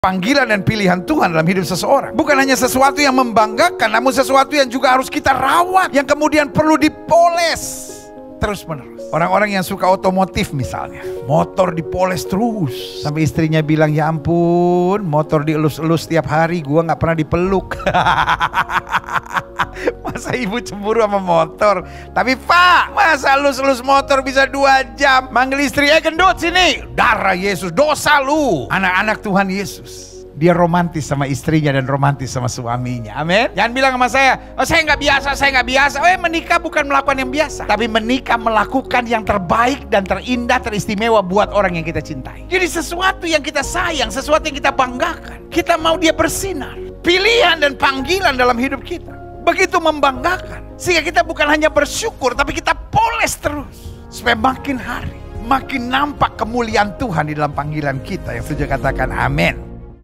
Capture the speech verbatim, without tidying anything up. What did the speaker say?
Panggilan dan pilihan Tuhan dalam hidup seseorang bukan hanya sesuatu yang membanggakan, namun sesuatu yang juga harus kita rawat, yang kemudian perlu dipoles terus menerus. Orang-orang yang suka otomotif misalnya, motor dipoles terus sampai istrinya bilang, ya ampun, motor dielus-elus setiap hari, gua nggak pernah dipeluk. Masa ibu cemburu sama motor? Tapi pak, masa elus-elus motor bisa dua jam? Manggil istri, eh gendut sini, darah Yesus, dosa lu. Anak-anak Tuhan Yesus, dia romantis sama istrinya dan romantis sama suaminya. Amin. Jangan bilang sama saya, oh saya nggak biasa, saya nggak biasa. Oh menikah bukan melakukan yang biasa, tapi menikah melakukan yang terbaik dan terindah, teristimewa buat orang yang kita cintai. Jadi sesuatu yang kita sayang, sesuatu yang kita banggakan, kita mau dia bersinar. Pilihan dan panggilan dalam hidup kita begitu membanggakan, sehingga kita bukan hanya bersyukur, tapi kita poles terus supaya makin hari makin nampak kemuliaan Tuhan di dalam panggilan kita. Yang setuju katakan amin.